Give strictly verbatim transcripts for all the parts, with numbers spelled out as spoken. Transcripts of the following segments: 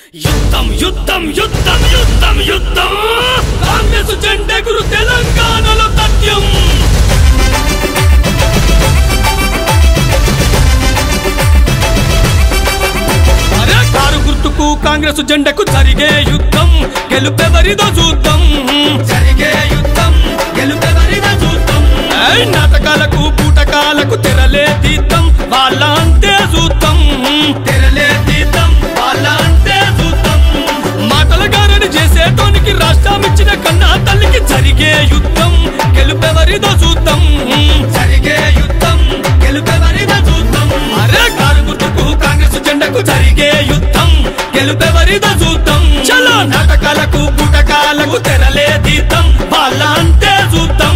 యుద్ధం యుద్ధం యుద్ధం యుద్ధం యుద్ధం కాంగ్రెస్ జెండెగురు తెలంగాణలో తథ్యం. అరే కారు గుర్తుకు కాంగ్రెస్ జెండకు జరిగే యుద్ధం గెలుపెవరిదో చూద్దాం. జరిగే యుద్ధం గెలుపెవరిదో చూద్దాం. నాటకాలకు పూటకాలకు తెరలే తీద్దాం, వాళ్ళ అంతే చూద్దాం. తెరలే తీద్దాం, వాళ్ళ అంతే చూద్దాం. మాటల గారని చేసేటోనికి రాష్ట్రం ఇచ్చిన కన్నా తల్లికి జరిగే యుద్ధం గెలుపెవరిదో చూద్దాం. జరిగే యుద్ధం గెలుపెవరిదో చూద్దాం. అరే కారు గుర్తుకు కాంగ్రెస్ జెండకు జరిగే యుద్ధం గెలుపెవరిదో చూద్దాం. చలో నాటకాలకు పూటకాలకు తెరలే తీద్దాం, వాళ్ళ అంతే చూద్దాం.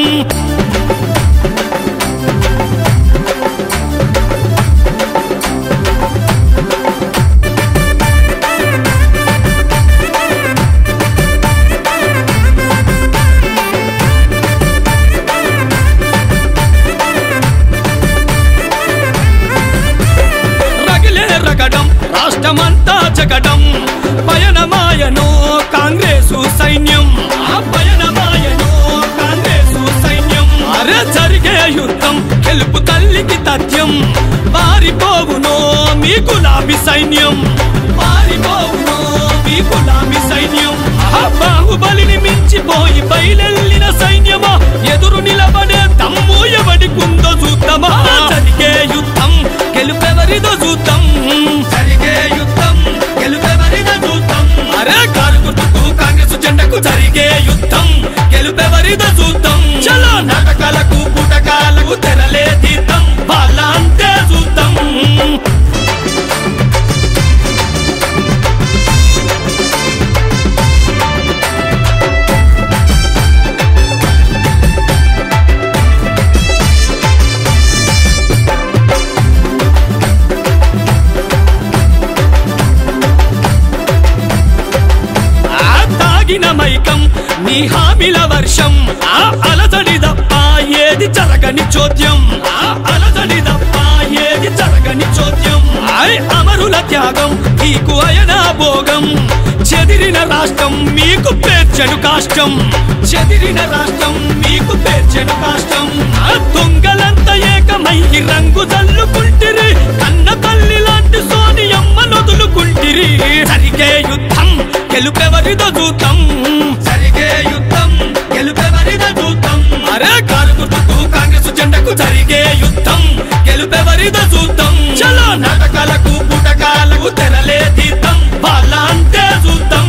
రాష్ట్రమంతా జగడం పయనమాయనో కాంగ్రెసు సైన్యం. పయనమాయనో కాంగ్రెసు సైన్యం. అరే జరిగే యుద్ధం గెలుపు తల్లికి తథ్యం. పారిపోవునో మీ గులాబీ సైన్యం. పారిపోవునో మీ గులాబీ సైన్యం. బాహుబలిని మించిపోయి బయలెల్లిన సైన్యమా, ఎదురు నిలబడే దమ్ము ఎవడికుందో చూద్దామా. జరిగే యుద్ధం గెలుపెవరిదో చూద్దాం. జరిగే యుద్ధం గెలుపెవరిదో చూద్దాం. అరే కారు గుర్తుకు కాంగ్రెస్ జెండకు జరిగే యుద్ధం గెలుపెవరిదో చూద్దాం. చలో నాటకాలకు పూటకాలకు తెరలే తీద్దాం, వాళ్ళ అంతే చూద్దాం. మైకం నీ హామీల వర్షం, ఆ అలజడి తప్ప ఏది జరగని చోద్యం. ఆ అలజడి తప్ప ఏది జరగని చోద్యం. ఆయ్ అమరుల త్యాగం మీకు అయనా భోగం. చెదిరిన రాష్ట్రం మీకు పేర్చెను కాష్టం. చెదిరిన రాష్ట్రం మీకు పేర్చెను కాష్టం. ఆ దొంగలంత ఏకమై రంగు జల్లుకుంటిరి, కన్న తల్లి లాంటి సోనియమ్మ నొదులుకుంటిరి. జరిగే యుద్ధం గెలుపెవరిదో చూద్దాం. జరిగే యుద్ధం గెలుపెవరిదో చూద్దాం. అరే కారు గుర్తుకు కాంగ్రెస్ జెండకు జరిగే యుద్ధం గెలుపెవరిదో చూద్దాం. చలో నాటకాలకు పూటకాలకు తెరలే తీద్దాం, వాళ్ళ అంతే చూద్దాం.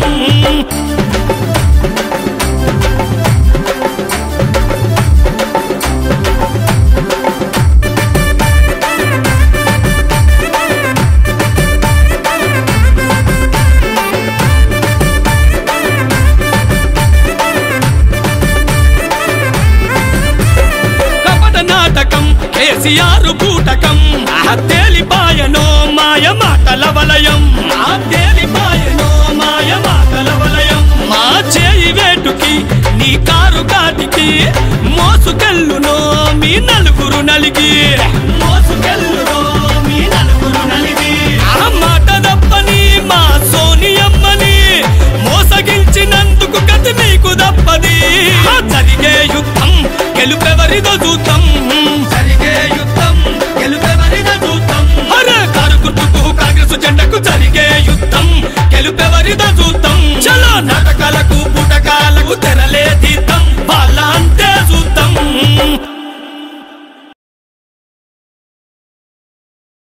కేసీఆర్ బూటకం తేలిపాయనో మాయ మాటల వలయం. తేలిపాయనో మాయ మాటల వలయం. మా చేయి వేటుకి నీ కారు కాటికి మోసుకెళ్ళునో మీ నలుగురు నలిగి. మోసుకెళ్ళునో మీ నలుగురు నలిగి. ఆ మాట తప్పని మా సోనియమ్మని మోసగించినందుకు గతి మీకు తప్పది. జరిగే యుద్ధం గెలుపెవరిదో చూద్దాం. జరిగే యుద్ధం గెలుపెవరిదో చూద్దాం. అరే కారు గుర్తుకు కాంగ్రెస్ జెండకు జరిగే యుద్ధం